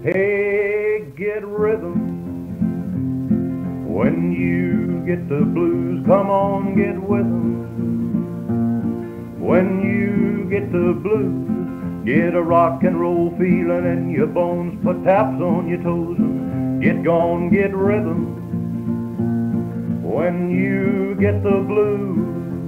Hey, get rhythm. When you get the blues, come on, get with 'em. When you get the blues, get a rock and roll feeling in your bones, put taps on your toes and get gone, get rhythm. When you get the blues,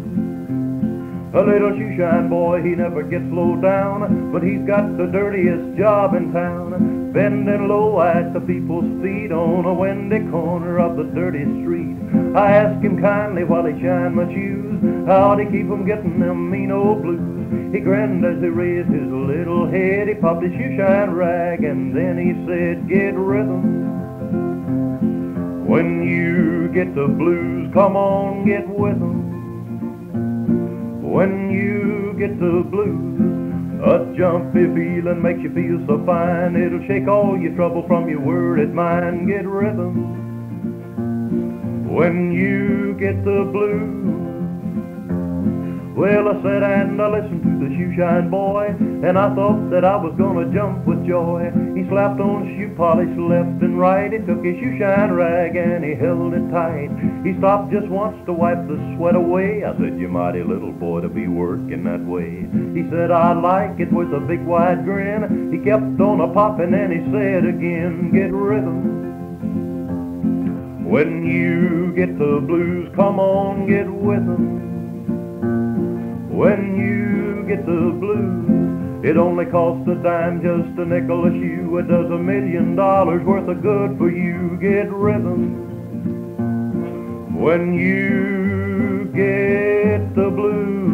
a little shoeshine boy, he never gets slowed down, but he's got the dirtiest job in town, bending low at the people's feet on a windy corner of the dirty street. I asked him kindly while he shined my shoes, how'd he keep from getting them mean old blues? He grinned as he raised his little head, he popped his shoeshine rag, and then he said, get rhythm. When you get the blues, come on, get with 'em. When you get the blues, a jumpy feeling makes you feel so fine, it'll shake all your trouble from your worried mind. Get rhythm. When you get the blues. Well, I sat and I listened to the shoeshine boy, and I thought that I was gonna jump with joy. He slapped on shoe polish left and right, he took his shoeshine rag and he held it tight. He stopped just once to wipe the sweat away. I said, you mighty little boy to be working that way. He said, I like it with a big wide grin. He kept on a-popping and he said again, get rhythm. When you get the blues, come on, get with 'em. When you get the blues, it only costs a dime, just a nickel a shoe. It does $1 million worth of good for you. Get rhythm. When you get the blues.